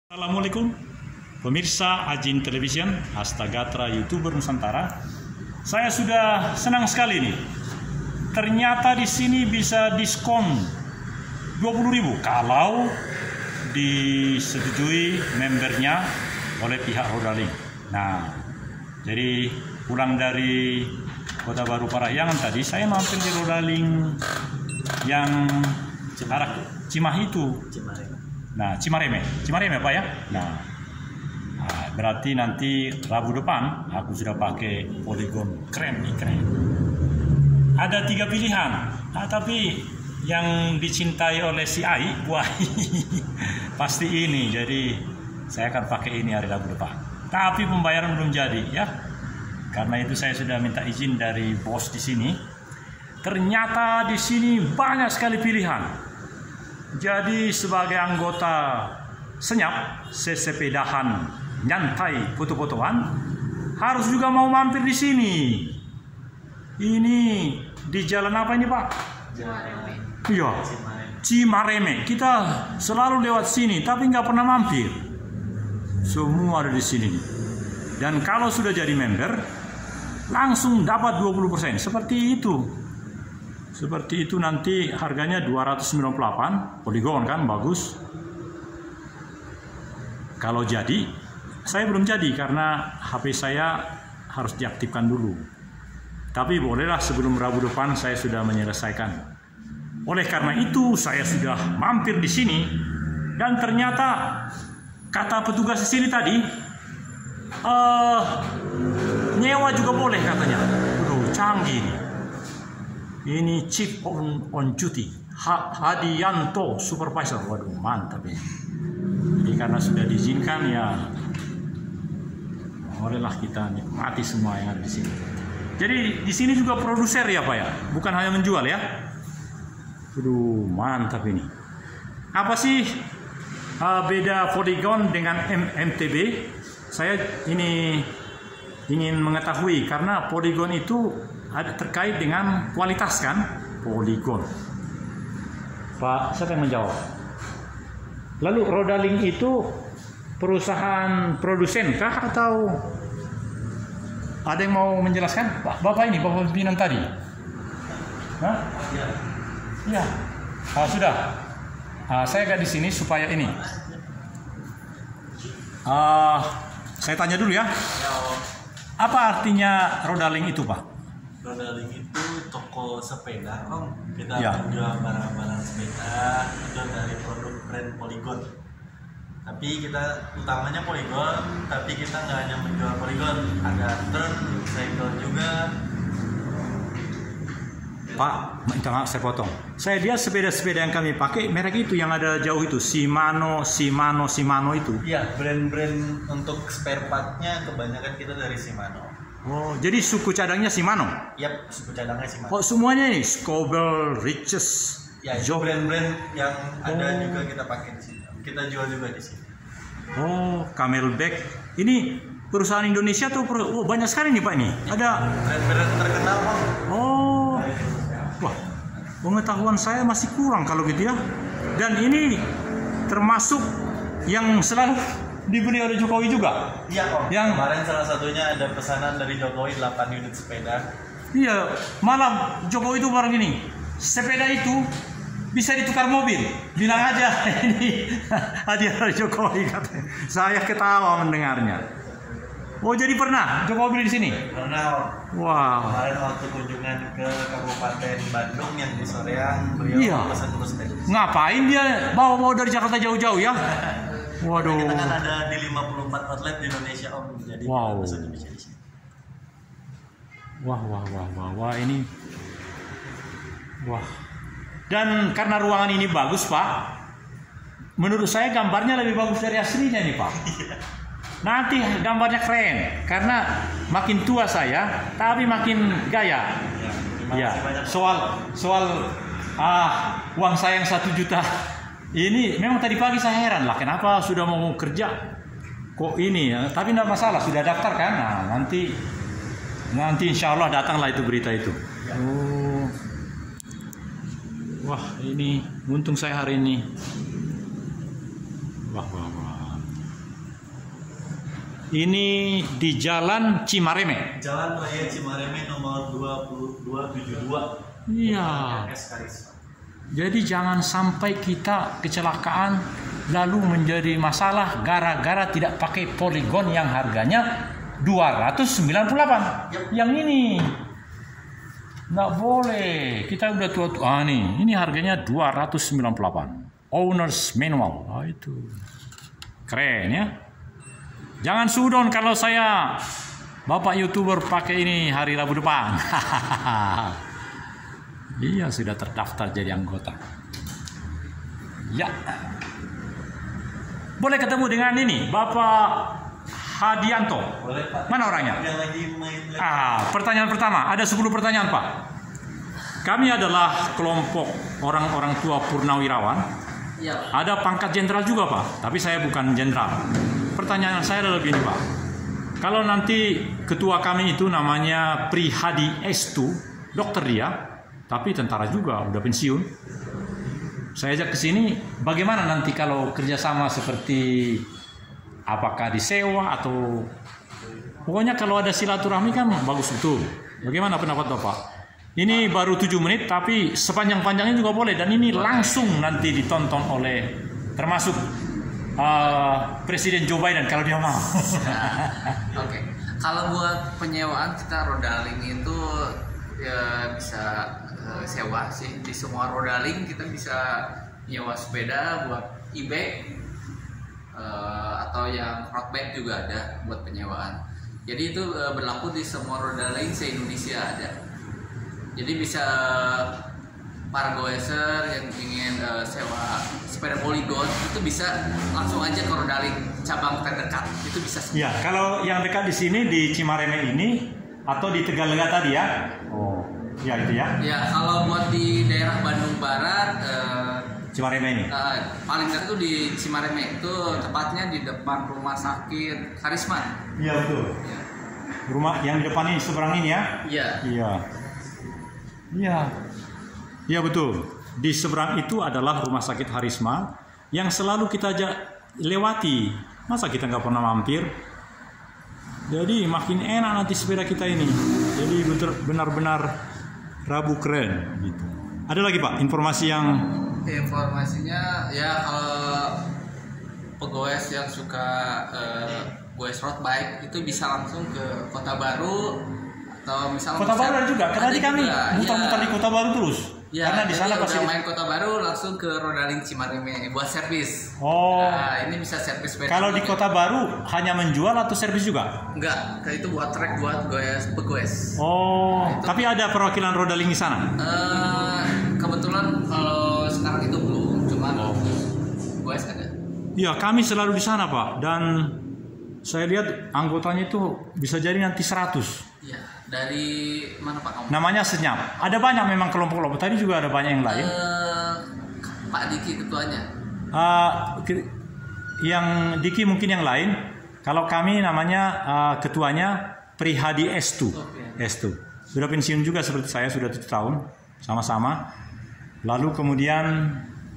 Assalamualaikum pemirsa Ajin Television, Hastagatra YouTuber Nusantara. Saya sudah senang sekali nih. Ternyata di sini bisa diskon 20.000 kalau disetujui membernya oleh pihak Rodaling. Nah, jadi pulang dari Kota Baru Parahyangan tadi saya mampir di Rodaling yang arah Cimahi itu. Nah, Cimareme Pak ya. Nah, berarti nanti Rabu depan aku sudah pakai Polygon keren. Ada 3 pilihan, tapi yang dicintai oleh si Ai, wah, pasti ini. Jadi saya akan pakai ini hari Rabu depan. Tapi pembayaran belum jadi ya. Karena itu saya sudah minta izin dari bos di sini. Ternyata di sini banyak sekali pilihan. Jadi sebagai anggota senyap, sesepedahan, nyantai, foto-fotoan, harus juga mau mampir di sini. Ini di jalan apa ini Pak? Cimareme. Iya, Cimareme. Kita selalu lewat sini, tapi nggak pernah mampir. Semua ada di sini. Dan kalau sudah jadi member, langsung dapat 20%. Seperti itu nanti harganya 298 Polygon kan bagus. Kalau jadi, saya belum jadi karena HP saya harus diaktifkan dulu. Tapi bolehlah sebelum Rabu depan saya sudah menyelesaikan. Oleh karena itu saya sudah mampir di sini dan ternyata kata petugas di sini tadi nyewa juga boleh katanya. Aduh, canggih nih. Ini Chief on Duty Hadianto Supervisor. Waduh, mantap ini. Jadi karena sudah diizinkan ya, bolehlah kita nikmati semua yang ada di sini. Jadi di sini juga produser ya Pak ya, bukan hanya menjual ya. Waduh, mantap ini. Apa sih beda Polygon dengan MTB? Saya ini ingin mengetahui karena Polygon itu ada terkait dengan kualitas kan, Polygon. Pak, siapa yang menjawab? Lalu Rodaling itu perusahaan produsen kah atau ada yang mau menjelaskan? Bapak ini, Bapak pimpinan tadi. Hah? Iya. Sudah. Saya agak di sini supaya ini. Saya tanya dulu ya. Apa artinya Rodaling itu, Pak? Rodaling itu toko sepeda, Om. Kita Ya. menjual barang-barang sepeda itu dari produk brand Polygon. Tapi kita utamanya Polygon, tapi kita nggak hanya menjual Polygon, ada turn, cycle juga. Pak, minta maaf saya potong. Saya lihat sepeda-sepeda yang kami pakai merek itu yang ada jauh itu, Shimano itu. Iya, brand-brand untuk spare partnya kebanyakan kita dari Shimano. Oh, jadi suku cadangnya Shimano. Yap, suku cadangnya Shimano. Oh, semuanya ini Scoville, Riches, Ya, itu Job. brand-brand yang ada juga kita pakai di sini. Kita jual juga di sini. Oh, Camelback. Ini perusahaan Indonesia tuh banyak sekali nih Pak ini. Ada. Brand-brand terkenal, Om. Oh, wah, pengetahuan saya masih kurang kalau gitu ya. Dan ini termasuk yang selalu dibeli oleh Jokowi juga. Iya, Om. Yang- Kemarin salah satunya ada pesanan dari Jokowi 8 unit sepeda. Iya, malah Jokowi itu baru gini. Sepeda itu bisa ditukar mobil. Bilang aja ini hadiah dari Jokowi katanya. Saya ketawa mendengarnya. Oh, jadi pernah Jokowi beli di sini? Karena Om, Wow. kemarin waktu kunjungan ke Kabupaten Bandung yang di Soreang, beliau Iya. pesan terus tadi. Ngapain dia bawa-bawa dari Jakarta jauh-jauh ya? Waduh. Kita kan ada di 54 outlet di Indonesia, Om. Jadi Wow. pesan bisa di sini. Wah, ini. Wah. Dan karena ruangan ini bagus, Pak. Menurut saya gambarnya lebih bagus dari aslinya nih, Pak. Nanti gambarnya keren karena makin tua saya, tapi makin gaya. Terima Ya, kasih banyak. soal uang saya yang 1 juta ini memang tadi pagi saya heran lah kenapa sudah mau kerja kok ini ya. Tapi tidak masalah sudah daftar kan. Nah, nanti insya Allah datanglah itu berita itu. Oh, wah ini untung saya hari ini. Wah. Ini di Jalan Cimareme. Jalan Raya Cimareme nomor 2272. Iya. RS Karisma. Jadi jangan sampai kita kecelakaan lalu menjadi masalah gara-gara tidak pakai poligon yang harganya 298. Yang ini nggak boleh. Kita udah tua-tua nih. Ini harganya 298. Owner's manual. Oh, itu keren ya. Jangan sudon kalau saya Bapak YouTuber pakai ini hari Rabu depan. Iya, sudah terdaftar jadi anggota. Ya. Boleh ketemu dengan ini, Bapak Hadianto. Boleh, Pak. Mana orangnya? Yang lagi main. Pertanyaan pertama. Ada 10 pertanyaan, Pak. Kami adalah kelompok orang-orang tua purnawirawan. Ya. Ada pangkat jenderal juga, Pak. Tapi saya bukan jenderal. Pertanyaan saya adalah begini, Pak. Kalau nanti ketua kami itu namanya Prihadi Estu, dokter dia, tapi tentara juga, udah pensiun. Saya ajak ke sini, bagaimana nanti kalau kerjasama seperti apakah disewa atau pokoknya kalau ada silaturahmi kan bagus betul. Bagaimana pendapat Bapak? Ini baru 7 menit tapi sepanjang-panjangnya juga boleh dan ini langsung nanti ditonton oleh termasuk Presiden Joe Biden kalau dia mau. Oke. Kalau buat penyewaan kita rodaling itu ya bisa sewa sih. Di semua rodaling kita bisa nyewa sepeda buat e-bike atau yang road bike juga ada buat penyewaan. Jadi itu berlaku di semua rodaling se-Indonesia ada. Jadi bisa para goeser yang ingin sewa sepeda poligon itu bisa langsung aja ke rodaling cabang terdekat, itu bisa. Ya, kalau yang dekat di sini di Cimareme ini atau di Tegalega tadi ya? Oh, ya itu ya. Ya, kalau buat di daerah Bandung Barat Cimareme ini. paling dekat itu di Cimareme, itu tepatnya di depan rumah sakit Karisma. Iya betul. Ya. Rumah yang di depan ini seberang ini ya? Iya. Iya. Iya. Iya betul. Di seberang itu adalah rumah sakit Harisma yang selalu kita lewati. Masa kita nggak pernah mampir? Jadi makin enak nanti sepeda kita ini. Jadi benar-benar Rabu keren gitu. Ada lagi Pak informasi yang Informasinya ya kalau pegoes yang suka goes road bike itu bisa langsung ke Kota Baru atau misalnya Kota Baru ada juga. Karena tadi kami muter-muter di Kota Baru terus. Ya, karena di sana pasti main Kota Baru langsung ke rodaling Cimareme buat servis. Oh. Nah, ini bisa servis sepeda. Kalau di Kota Baru hanya menjual atau servis juga? Enggak, itu buat trek buat pegoes. Oh, tapi ada perwakilan rodaling di sana? Kebetulan kalau sekarang itu belum, cuma goes ada. Iya, kami selalu di sana Pak. Dan saya lihat anggotanya itu bisa jadi nanti 100. Ya, dari mana Pak kamu? Namanya Senyap. Ada banyak memang kelompok-kelompok. Tadi juga ada banyak yang lain. Pak Diki ketuanya. Yang Diki mungkin yang lain. Kalau kami namanya ketuanya Prihadi Estu. Estu. Sudah pensiun juga seperti saya, sudah 7 tahun. Sama-sama. Lalu kemudian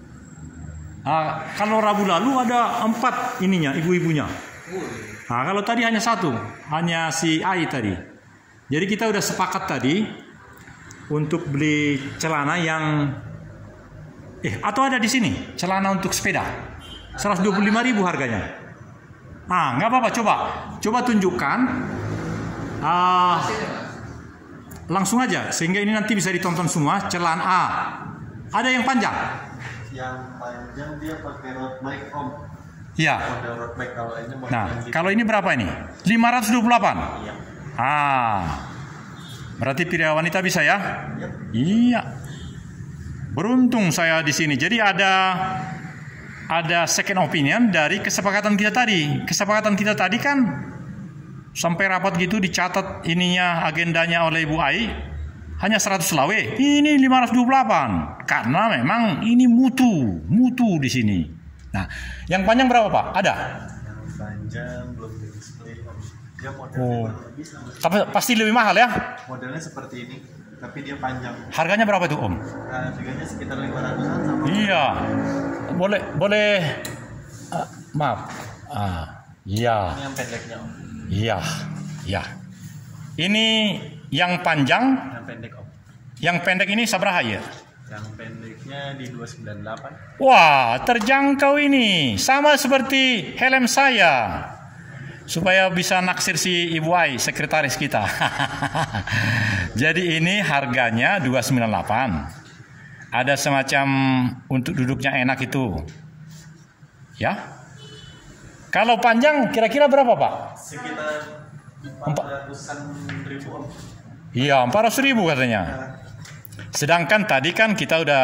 kalau Rabu lalu ada 4 ininya, ibu-ibunya. Nah, kalau tadi hanya 1, hanya si Ai tadi. Jadi kita udah sepakat tadi untuk beli celana yang atau ada di sini celana untuk sepeda 125.000 harganya. Nggak apa-apa, coba tunjukkan langsung aja sehingga ini nanti bisa ditonton semua. Celana ada yang panjang. Yang panjang dia pakai road bike Om. Iya. Model road bike kalau ini. Nah, kalau ini berapa ini? 528. Iya. Berarti pria wanita bisa ya? Yep. Iya. Beruntung saya di sini. Jadi ada second opinion dari kesepakatan kita tadi. Kesepakatan kita tadi kan sampai rapat gitu dicatat ininya agendanya oleh Ibu Ai hanya 100 lawe. Ini 528 karena memang ini mutu di sini. Nah, yang panjang berapa Pak? Ada? Yang panjang belum di display Om. Dia modelnya lebih sama. Tapi pasti lebih mahal ya? Modelnya seperti ini, tapi dia panjang. Harganya berapa itu Om? Harganya sekitar 500-an sama. Iya. Boleh maaf. Iya. Ini yang pendeknya Om. Iya. Iya. Ini yang panjang, Yang pendek Om. yang pendek ini sabaraha ya? Yang pendeknya di 298. Wah, terjangkau ini. Sama seperti helm saya. Supaya bisa naksir si Ibu Ai, sekretaris kita. Jadi ini harganya 298. Ada semacam untuk duduknya enak itu. Ya. Kalau panjang kira-kira berapa, Pak? Sekitar 400-an ribu Om. Iya, 400.000 katanya. Sedangkan tadi kan kita udah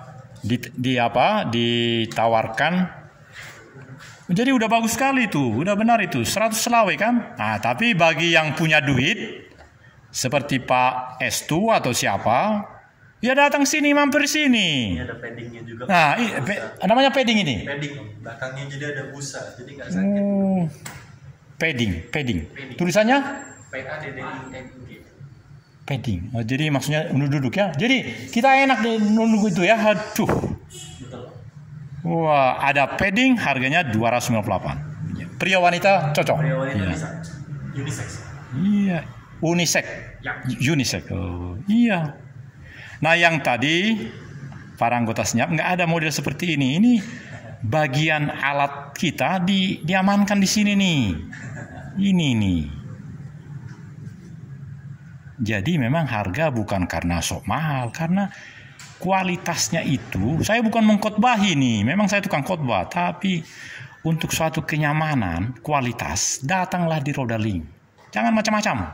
ditawarkan. Jadi udah bagus sekali tuh, udah benar itu 100 selawe kan. Nah, tapi bagi yang punya duit seperti Pak Estu atau siapa, ya datang sini, mampir sini. Ini ada paddingnya juga. Nah, namanya padding ini. Padding Om. Belakangnya jadi ada busa, jadi nggak sakit. Padding. Tulisannya PADDING. padding. Oh, jadi maksudnya duduk ya. Jadi kita enak deh nunggu itu ya. Aduh. Betul. Wah, ada padding harganya 298. Pria wanita cocok. Pria wanita Iya. bisa. Unisex. Iya, unisex. Ya. Unisex. Oh, iya. Nah, yang tadi para anggota senyap nggak ada model seperti ini. Ini bagian alat kita diamankan di sini nih. Ini nih. Jadi memang harga bukan karena sok mahal, karena kualitasnya itu, saya bukan mengkhotbahi nih, memang saya tukang khotbah, tapi untuk suatu kenyamanan, kualitas, datanglah di Rodalink. Jangan macam-macam.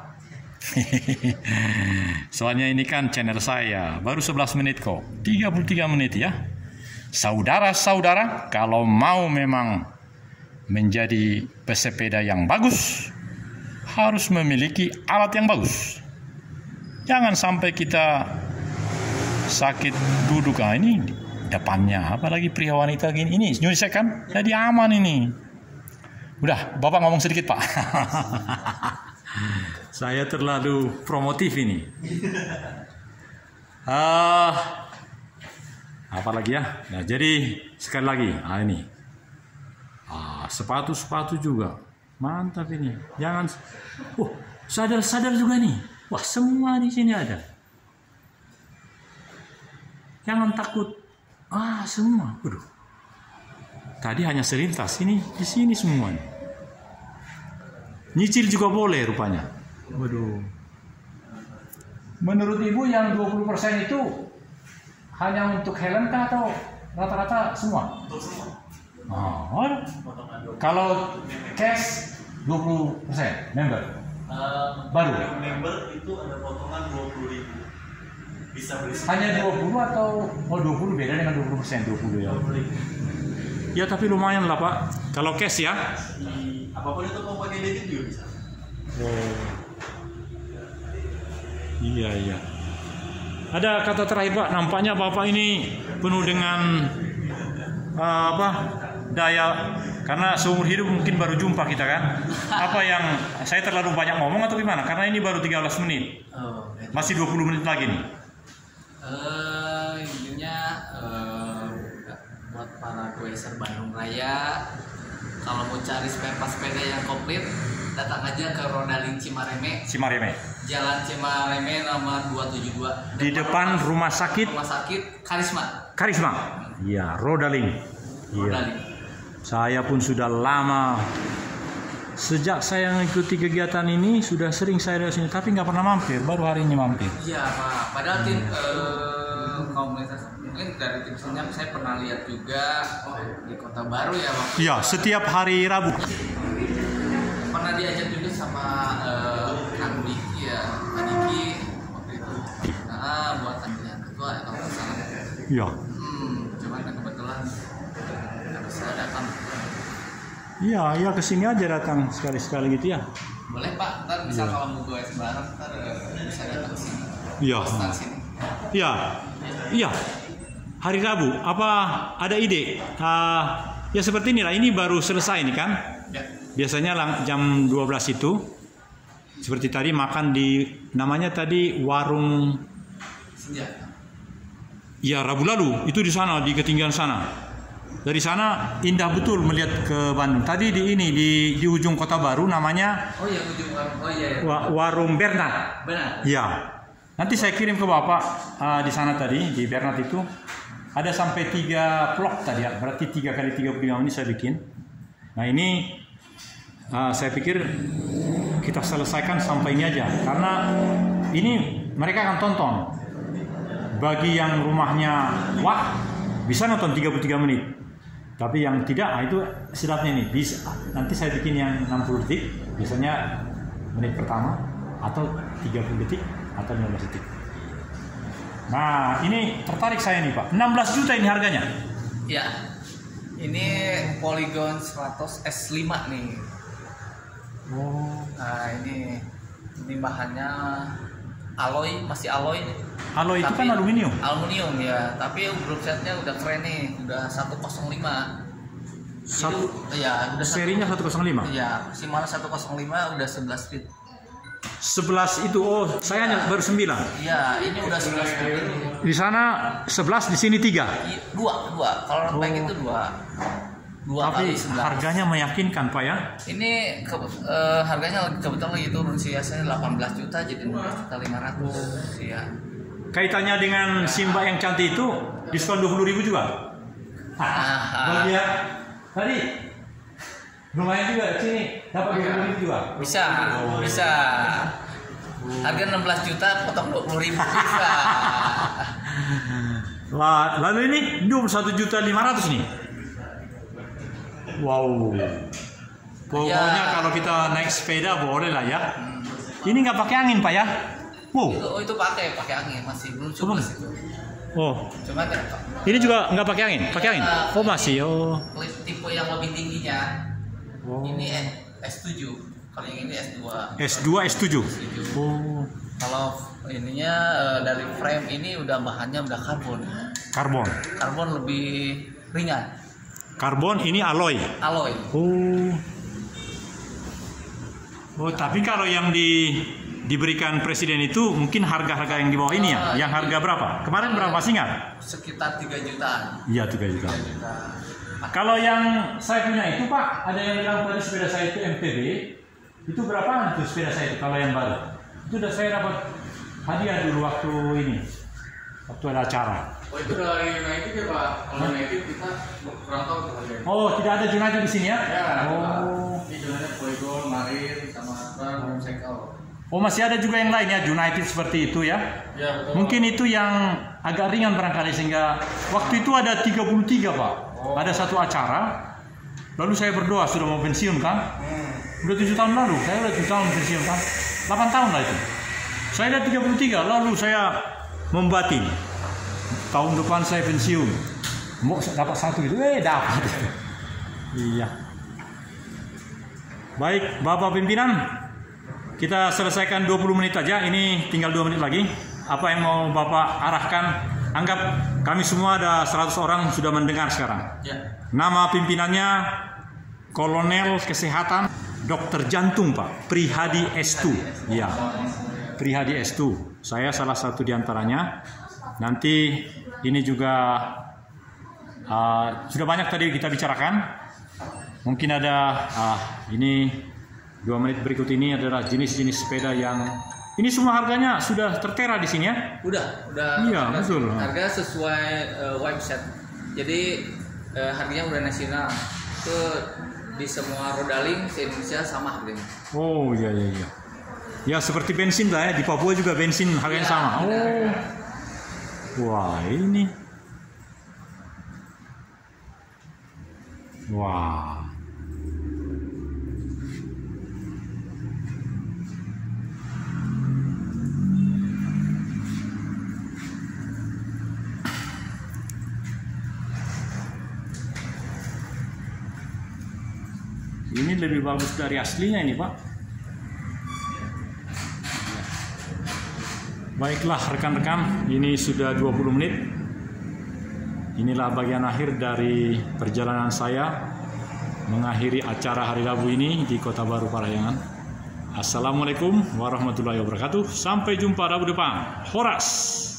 Soalnya ini kan channel saya, baru 11 menit kok, 33 menit ya. Saudara-saudara, kalau mau memang menjadi pesepeda yang bagus, harus memiliki alat yang bagus. Jangan sampai kita sakit duduk. Nah, ini depannya, apalagi pria wanita gini. Ini unisex kan, jadi aman ini. Udah, Bapak ngomong sedikit, Pak. Saya terlalu promotif ini. Apa lagi ya? Nah, jadi sekali lagi, ini. Sepatu-sepatu juga. Mantap ini. Jangan. Sadar-sadar juga nih. Wah, semua di sini ada. Jangan takut. Semua. Waduh. Tadi hanya selintas. Ini di sini semua. Nyicil juga boleh rupanya. Waduh. Menurut Ibu yang 20% itu hanya untuk helm kah atau rata-rata semua? Untuk semua. Kalau cash 20% member. Baru member itu ada potongan 20.000. Bisa beli hanya 20 atau 20 beda dengan 20%, 20 ya. 20.000. Ya tapi lumayan lah Pak. Kalau cash ya. Apapun itu mau pakai debit juga bisa. Iya. Ada kata terakhir Pak. Nampaknya Bapak ini penuh dengan daya, karena seumur hidup mungkin baru jumpa kita kan. Apa yang saya terlalu banyak ngomong atau gimana? Karena ini baru 13 menit. Masih 20 menit lagi nih. Intinya buat para goeser Bandung Raya, kalau mau cari spare part sepeda yang komplit, datang aja ke Rodalink Cimareme. Jalan Cimareme nomor 272. Di depan rumah sakit Karisma. Iya, Rodalink. Iya. Saya pun sudah lama, sejak saya mengikuti kegiatan ini sudah sering saya dari sini, tapi nggak pernah mampir. Baru hari ini mampir. Iya Pak. Padahal tim komunitas mungkin dari tim senyap saya pernah lihat juga di Kota Baru ya Pak. Iya, setiap hari Rabu. Pernah diajak juga sama Kang Diki ya, Pak Diki waktu itu. Buat pemilihan ketua ya kalau nggak salah. Iya. Cuman kebetulan saya datang. Iya kesini aja datang sekali-sekali gitu ya. Boleh Pak, ntar misal kalau mau gue bareng ntar bisa datang sini. Iya. Iya. Hari Rabu. Apa ada ide? Ya seperti inilah. Ini baru selesai nih kan? Ya. Biasanya jam 12 itu. Seperti tadi makan di namanya tadi warung. Senja. Ya Rabu lalu itu di sana di ketinggian sana. Dari sana indah betul melihat ke Bandung. Tadi di ujung Kota Baru namanya ujung warung. Warung Bernard. Benar. Iya. Nanti saya kirim ke Bapak di sana tadi di Bernard itu ada sampai 3 vlog tadi ya. Berarti 3 kali 35 menit saya bikin. Nah ini saya pikir kita selesaikan sampai ini aja karena ini mereka akan tonton. Bagi yang rumahnya bisa nonton 33 menit. Tapi yang tidak, itu silapnya nih. Bisa. Nanti saya bikin yang 60 detik, biasanya menit pertama, atau 30 detik, atau 15 detik. Nah, ini tertarik saya nih Pak. 16 juta ini harganya. Ya, ini Polygon 100 S5 nih. Oh. Nah, ini bahannya alloy, masih alloy nih. Alloy itu Tapi kan aluminium. Aluminium ya, tapi grup setnya udah keren nih, udah 105. Ya, udah serinya 105. Iya, Shimano 105 udah 11 speed. 11 itu, saya hanya baru 9. Iya, ini udah 11 speed ini. Di sana 11, di sini 3. Dua. Kalau road bike itu 2. 2 Tapi kali 11. harganya meyakinkan Pak ya. Ini harganya kebetulan lagi turun sih, biasanya 18 juta jadi 12.500.000 ya. Kaitannya dengan Simba yang cantik itu diskon 20.000 juga. Bagi ya tadi lumayan juga di sini dapat 20.000 juga. Bisa. Harga 16 juta potong 20.000 bisa. Wah, lalu ini 21.500.000 nih. Wow. Pokoknya Ya. kalau kita naik sepeda boleh lah ya. Ini nggak pakai angin Pak ya? Wow. Itu pakai angin, masih belum coba situ. Oh, Cuma kan ini juga nggak pakai angin? Pakai angin? Oh masih. Oh. tipe yang lebih tingginya. Oh. Ini S7. Kalau yang ini S2. S2, S7. Oh. Kalau ininya dari frame ini udah bahannya udah karbon. Karbon. Karbon lebih ringan. Karbon ini alloy. Alloy. Oh. Oh, tapi kalau yang diberikan presiden itu mungkin harga-harga yang di bawah ini ya. Yang harga berapa? Kemarin berapa masih nggak? Sekitar 3 jutaan. Iya, 3 juta. 3 juta. Kalau yang saya punya itu Pak, ada yang bilang tadi sepeda saya itu MTB. Itu berapaan itu sepeda saya itu kalau yang baru? Itu udah saya dapat hadiah dulu waktu ini. Waktu ada acara. Oh itu dari United ya Pak. Kalau United kita kurang tahu tuh harganya. Oh, tidak ada United di sini ya? Ya. Oh. Ini United Polygon, Marin, sama Cycle. Oh, masih ada juga yang lain ya, United seperti itu ya? Ya betul. Mungkin itu yang agak ringan barangkali sehingga waktu itu ada 33 Pak. Ada satu acara. Lalu saya berdoa sudah mau pensiun kan? Udah 7 tahun lalu, saya udah 7 tahun pensiun kan? 8 tahun lah itu. Saya ada 33, lalu saya membatin. Tahun depan saya pensiun. Mau dapat satu itu, dapat. Iya. Baik, Bapak pimpinan, kita selesaikan 20 menit aja. Ini tinggal 2 menit lagi. Apa yang mau Bapak arahkan? Anggap kami semua ada 100 orang sudah mendengar sekarang. Ya. Nama pimpinannya Kolonel Kesehatan Dokter Jantung Pak Prihadi Estu. Ya, Prihadi Estu. Saya salah satu diantaranya. Nanti ini juga sudah banyak tadi kita bicarakan. Mungkin ada ini 2 menit berikut ini adalah jenis-jenis sepeda yang ini semua harganya sudah tertera di sini ya. Udah. Iya, betul. Harga sesuai website. Jadi harganya udah nasional. Itu di semua rodaling se-Indonesia sama harganya. Oh iya. Ya seperti bensin lah ya, di Papua juga bensin harganya sama. Oh. Wah, ini. Wah. Ini lebih bagus dari aslinya ini Pak. Baiklah rekan-rekan, ini sudah 20 menit. Inilah bagian akhir dari perjalanan saya mengakhiri acara hari Rabu ini di Kota Baru Parahyangan. Assalamualaikum warahmatullahi wabarakatuh. Sampai jumpa Rabu depan. Horas.